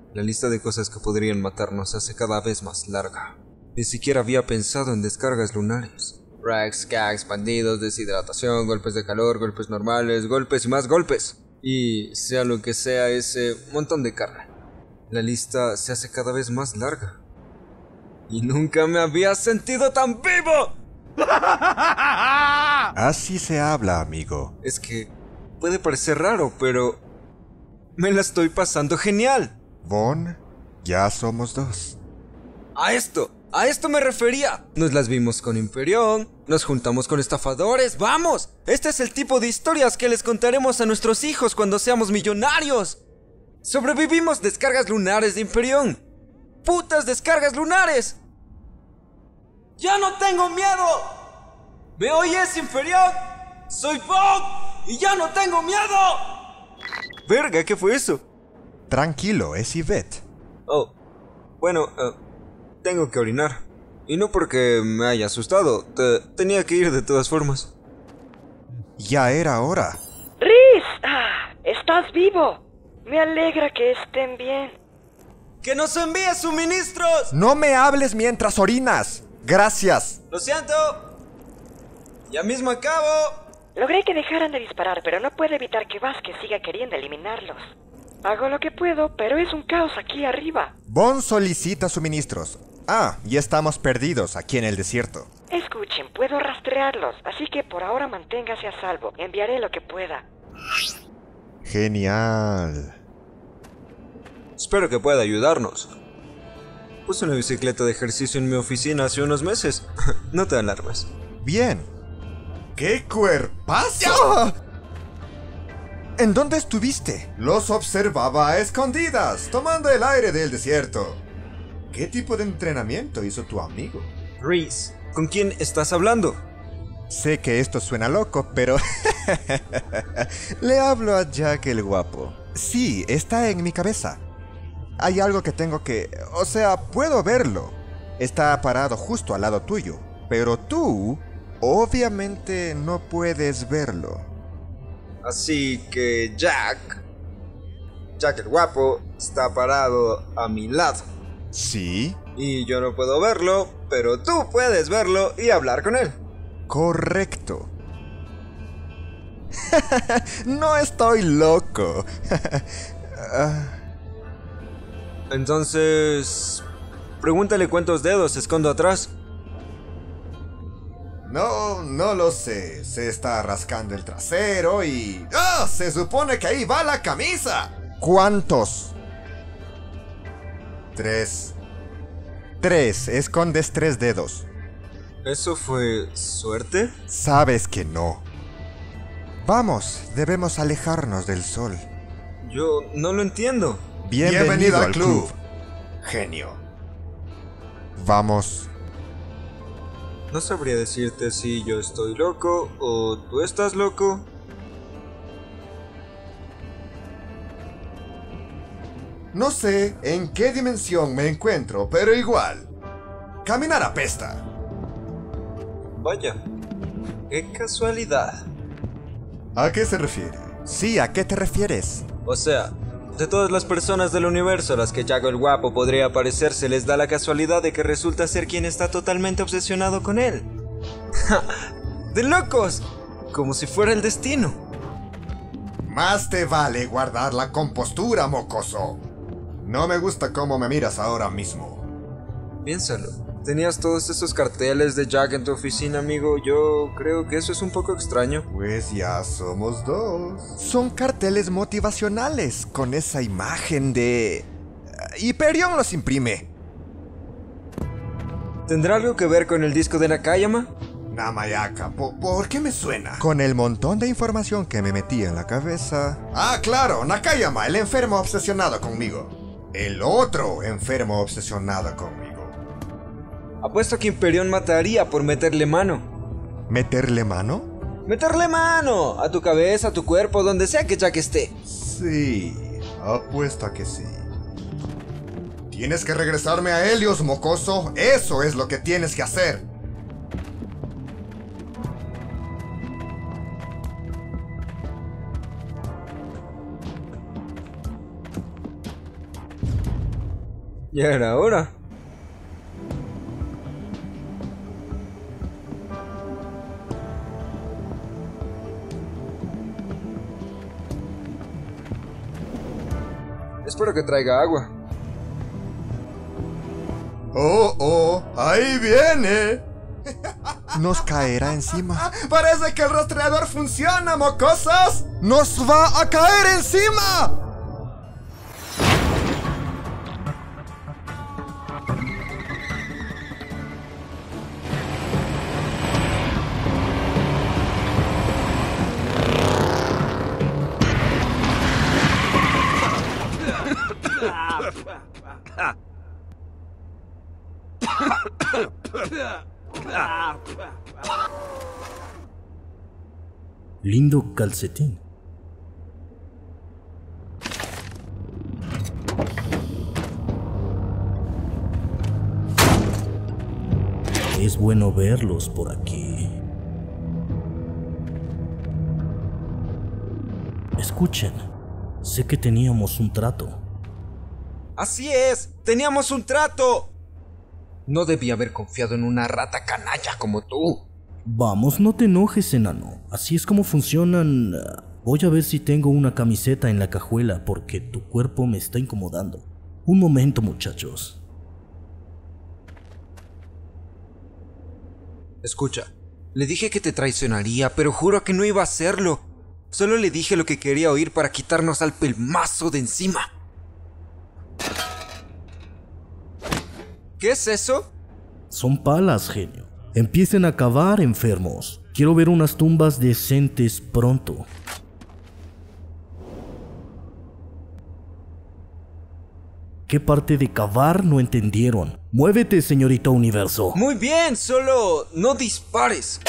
La lista de cosas que podrían matarnos se hace cada vez más larga. Ni siquiera había pensado en descargas lunares. Racks, gags, bandidos, deshidratación, golpes de calor, golpes normales, golpes y más golpes. Y sea lo que sea ese montón de carga. La lista se hace cada vez más larga. Y nunca me había sentido tan vivo. Así se habla, amigo. Es que puede parecer raro, pero me la estoy pasando genial. Von, ya somos dos. A esto me refería. Nos las vimos con Imperión, nos juntamos con estafadores, ¡vamos! Este es el tipo de historias que les contaremos a nuestros hijos cuando seamos millonarios. Sobrevivimos descargas lunares de Imperión. ¡Putas descargas lunares! ¡Ya no tengo miedo! ¿Me oyes, Imperión? ¡Soy Bob! ¡Y ya no tengo miedo! Verga, ¿qué fue eso? Tranquilo, es Yvette. Oh, bueno, tengo que orinar. Y no porque me haya asustado, tenía que ir de todas formas. Ya era hora. ¡Rhys! ¡Estás vivo! Me alegra que estén bien. ¡Que nos envíe suministros! No me hables mientras orinas. Gracias. Lo siento. Ya mismo acabo. Logré que dejaran de disparar, pero no puedo evitar que Vasquez siga queriendo eliminarlos. Hago lo que puedo, pero es un caos aquí arriba. Von solicita suministros. Y estamos perdidos aquí en el desierto. Escuchen, puedo rastrearlos, así que por ahora manténgase a salvo. Enviaré lo que pueda. Genial. Espero que pueda ayudarnos. Puse una bicicleta de ejercicio en mi oficina hace unos meses. No te alarmes. Bien. ¡Qué cuerpazo! ¿En dónde estuviste? Los observaba a escondidas, tomando el aire del desierto. ¿Qué tipo de entrenamiento hizo tu amigo? Rhys, ¿con quién estás hablando? Sé que esto suena loco, pero... Le hablo a Jack el guapo. Sí, está en mi cabeza. Hay algo que tengo que... O sea, puedo verlo. Está parado justo al lado tuyo. Pero tú, obviamente, no puedes verlo. Así que Jack el guapo, está parado a mi lado. Sí. Y yo no puedo verlo, pero tú puedes verlo y hablar con él. Correcto. No estoy loco. Entonces, pregúntale cuántos dedos escondo atrás. No lo sé. Se está rascando el trasero y... ¡Ah! Se supone que ahí va la camisa. ¿Cuántos? 3. Escondes 3 dedos. ¿Eso fue suerte? Sabes que no. Vamos, debemos alejarnos del sol. Yo no lo entiendo. Bienvenido al club, genio. Vamos. No sabría decirte si yo estoy loco o tú estás loco. No sé en qué dimensión me encuentro, pero igual. Caminar apesta. Vaya, qué casualidad. ¿A qué se refiere? Sí, ¿a qué te refieres? O sea, de todas las personas del universo a las que Jack el guapo podría parecerse, les da la casualidad de que resulta ser quien está totalmente obsesionado con él. ¡De locos! Como si fuera el destino. Más te vale guardar la compostura, mocoso. No me gusta cómo me miras ahora mismo. Piénsalo. Tenías todos esos carteles de Jack en tu oficina, amigo. Yo creo que eso es un poco extraño. Pues ya somos dos. Son carteles motivacionales con esa imagen de... Hyperion los imprime. ¿Tendrá algo que ver con el disco de Nakayama? Namayaka, ¿por qué me suena? Con el montón de información que me metí en la cabeza. Claro, Nakayama, el enfermo obsesionado conmigo. El otro enfermo obsesionado conmigo. Apuesto que Imperión mataría por meterle mano. ¿Meterle mano? ¡Meterle mano! A tu cabeza, a tu cuerpo, donde sea que Jack esté. Sí, apuesto a que sí. Tienes que regresarme a Helios, mocoso. Eso es lo que tienes que hacer. Ya era hora. Espero que traiga agua. Oh, ahí viene. Nos caerá encima. Parece que el rastreador funciona, mocosos. ¡Nos va a caer encima! Lindo calcetín. Es bueno verlos por aquí. Escuchen, sé que teníamos un trato. ¡Así es! ¡Teníamos un trato! No debí haber confiado en una rata canalla como tú. Vamos, no te enojes, enano. Así es como funcionan. Voy a ver si tengo una camiseta en la cajuela porque tu cuerpo me está incomodando. Un momento, muchachos. Escucha, le dije que te traicionaría, pero juro que no iba a hacerlo. Solo le dije lo que quería oír para quitarnos al pelmazo de encima. ¿Qué es eso? Son palas, genio. Empiecen a cavar, enfermos. Quiero ver unas tumbas decentes pronto. ¿Qué parte de cavar no entendieron? ¡Muévete, señorita Universo! Muy bien, solo no dispares.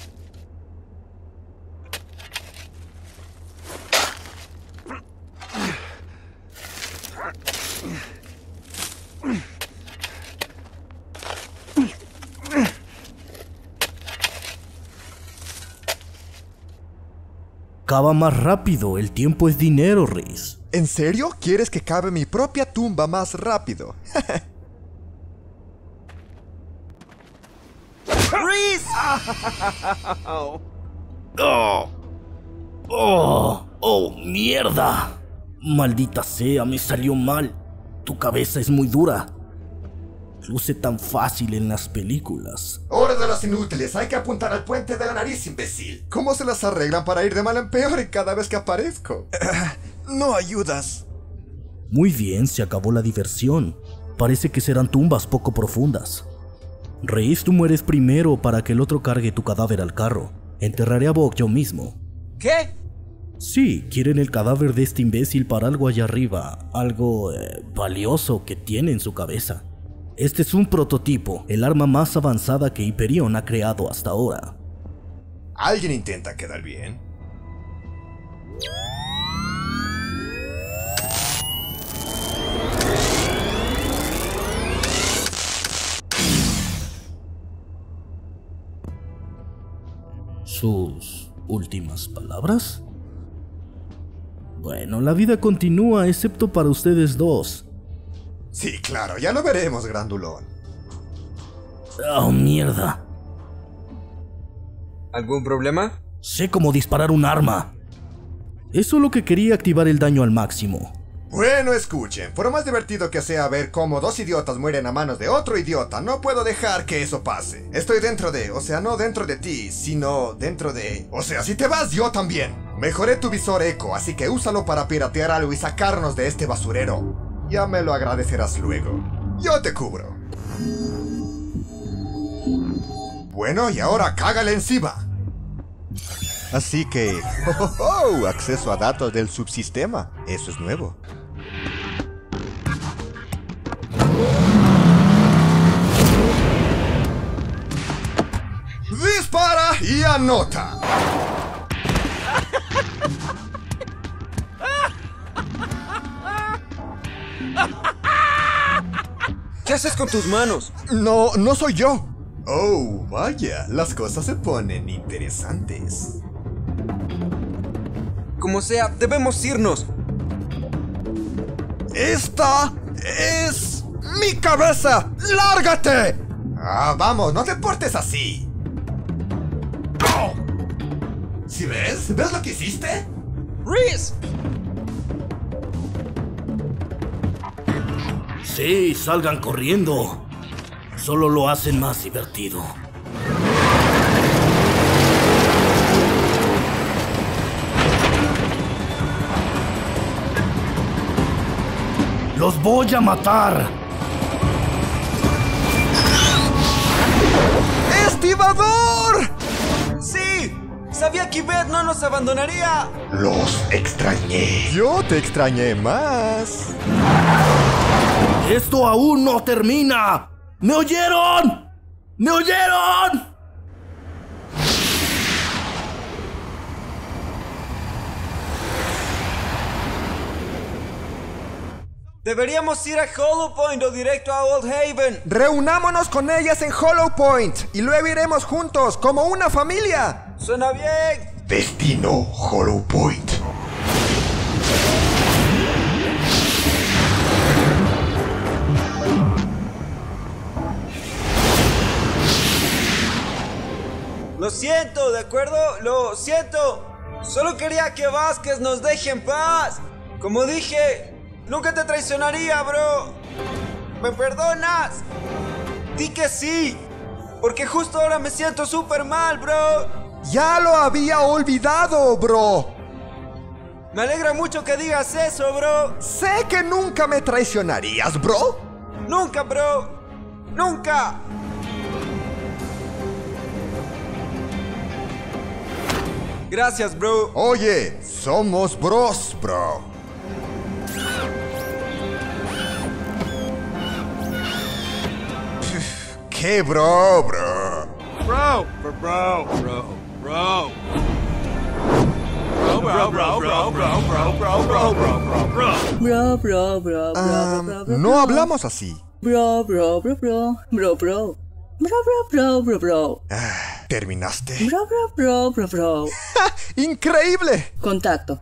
Cava más rápido, el tiempo es dinero, Reis. ¿En serio? ¿Quieres que cave mi propia tumba más rápido? ¡Reis! ¡Oh, mierda! Maldita sea, me salió mal. Tu cabeza es muy dura. Luce tan fácil en las películas. ¡Hora de los inútiles! Hay que apuntar al puente de la nariz, imbécil. ¿Cómo se las arreglan para ir de mal en peor y cada vez que aparezco? No ayudas. Muy bien, se acabó la diversión. Parece que serán tumbas poco profundas. Reis, tú mueres primero para que el otro cargue tu cadáver al carro. Enterraré a Bok yo mismo. ¿Qué? Sí, quieren el cadáver de este imbécil para algo allá arriba. Algo valioso que tiene en su cabeza. Este es un prototipo, el arma más avanzada que Hyperion ha creado hasta ahora. ¿Alguien intenta quedar bien? ¿Sus últimas palabras? Bueno, la vida continúa excepto para ustedes dos. Sí, claro, ya lo veremos, grandulón. ¡Oh, mierda! ¿Algún problema? Sé cómo disparar un arma. Es solo que quería activar el daño al máximo. Bueno, escuchen, por más divertido que sea ver cómo dos idiotas mueren a manos de otro idiota, no puedo dejar que eso pase. Estoy dentro de, o sea, no dentro de ti, sino dentro de... O sea, si te vas, yo también. Mejoré tu visor eco, así que úsalo para piratear algo y sacarnos de este basurero. Ya me lo agradecerás luego. Yo te cubro. Bueno, y ahora cágale encima. Así que... acceso a datos del subsistema. Eso es nuevo. ¡Dispara y anota! ¿Qué haces con tus manos? No soy yo. Oh, vaya, las cosas se ponen interesantes. Como sea, debemos irnos. Esta es ¡Mi cabeza! ¡Lárgate! Ah, vamos, no te portes así. ¡Oh! ¿Sí ves? ¿Ves lo que hiciste? ¡Reese! Sí, salgan corriendo. Solo lo hacen más divertido. ¡Los voy a matar! ¡Estibador! ¡Sí! Sabía que Yvette no nos abandonaría. Los extrañé. Yo te extrañé más. ¡Esto aún no termina! ¿Me oyeron? ¿Me oyeron? Deberíamos ir a Hollow Point o directo a Old Haven. Reunámonos con ellas en Hollow Point y luego iremos juntos como una familia. Suena bien. Destino Hollow Point. Lo siento, ¿de acuerdo? Lo siento. Solo quería que Vázquez nos deje en paz. Como dije, nunca te traicionaría, bro. ¿Me perdonas? Di que sí. Porque justo ahora me siento súper mal, bro. Ya lo había olvidado, bro. Me alegra mucho que digas eso, bro. Sé que nunca me traicionarías, bro. Nunca, bro. Nunca. Gracias, bro. Oye, somos bros, bro. ¿Qué bro, bro? Bro. No hablamos así. Bro. ¿Terminaste? Bro. ¡Increíble! Contacto.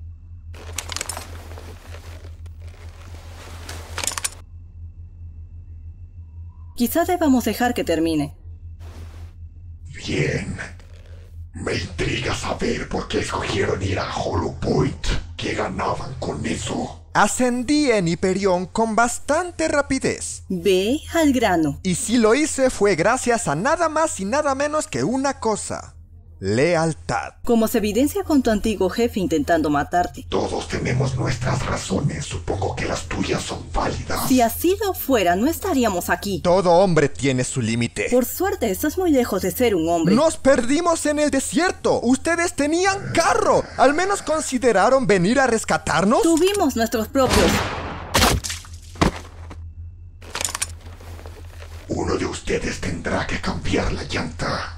Quizá debamos dejar que termine. Bien. Me intriga saber por qué escogieron ir a Hollow Point. ¿Qué ganaban con eso? Ascendí en Hyperion con bastante rapidez. Ve al grano. Y si lo hice fue gracias a nada más y nada menos que una cosa. Lealtad. Como se evidencia con tu antiguo jefe intentando matarte. Todos tenemos nuestras razones. Supongo que las tuyas son válidas. Si así lo fuera, no estaríamos aquí. Todo hombre tiene su límite. Por suerte, estás muy lejos de ser un hombre. Nos perdimos en el desierto. Ustedes tenían carro. ¿Al menos consideraron venir a rescatarnos? Tuvimos nuestros propios. Uno de ustedes tendrá que cambiar la llanta.